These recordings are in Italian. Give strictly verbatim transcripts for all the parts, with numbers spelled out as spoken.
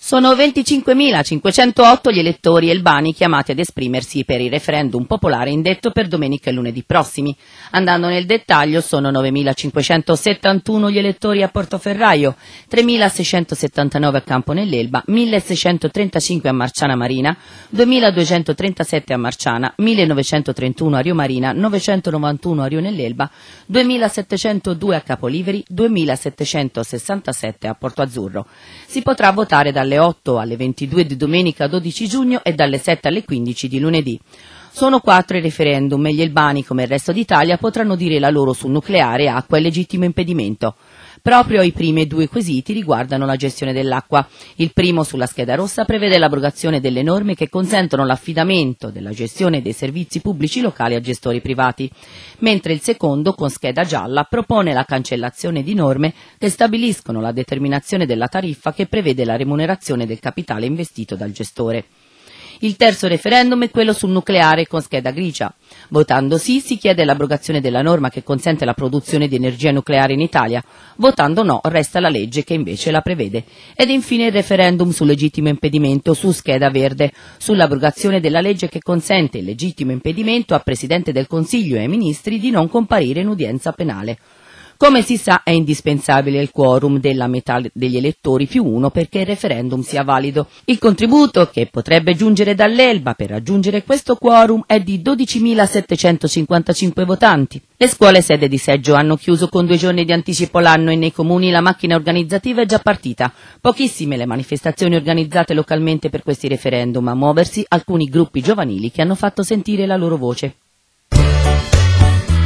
Sono venticinquemilacinquecentootto gli elettori albani chiamati ad esprimersi per il referendum popolare indetto per domenica e lunedì prossimi. Andando nel dettaglio, sono novemilacinquecentosettantuno gli elettori a Portoferraio, tremilaseicentosettantanove a Campo nell'Elba, milleseicentotrentacinque a Marciana Marina, duemiladuecentotrentasette a Marciana, millenovecentotrentuno a Rio Marina, novecentonovantuno a Rio nell'Elba, duemilasettecentodue a Capoliveri, duemilasettecentosessantasette a Porto Azzurro. Si potrà votare dalle otto alle ventidue di domenica dodici giugno e dalle sette alle quindici di lunedì. Sono quattro i referendum e gli albani, come il resto d'Italia, potranno dire la loro su nucleare, acqua e legittimo impedimento. Proprio i primi due quesiti riguardano la gestione dell'acqua. Il primo, sulla scheda rossa, prevede l'abrogazione delle norme che consentono l'affidamento della gestione dei servizi pubblici locali a gestori privati, mentre il secondo, con scheda gialla, propone la cancellazione di norme che stabiliscono la determinazione della tariffa che prevede la remunerazione del capitale investito dal gestore. Il terzo referendum è quello sul nucleare con scheda grigia. Votando sì si chiede l'abrogazione della norma che consente la produzione di energia nucleare in Italia. Votando no resta la legge che invece la prevede. Ed infine il referendum sul legittimo impedimento su scheda verde, sull'abrogazione della legge che consente il legittimo impedimento al Presidente del Consiglio e ai Ministri di non comparire in udienza penale. Come si sa è indispensabile il quorum della metà degli elettori più uno perché il referendum sia valido. Il contributo che potrebbe giungere dall'Elba per raggiungere questo quorum è di dodicimilasettecentocinquantacinque votanti. Le scuole sede di seggio hanno chiuso con due giorni di anticipo l'anno e nei comuni la macchina organizzativa è già partita. Pochissime le manifestazioni organizzate localmente per questi referendum, a muoversi alcuni gruppi giovanili che hanno fatto sentire la loro voce.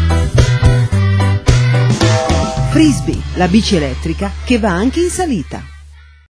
Frisbee, la bici elettrica che va anche in salita.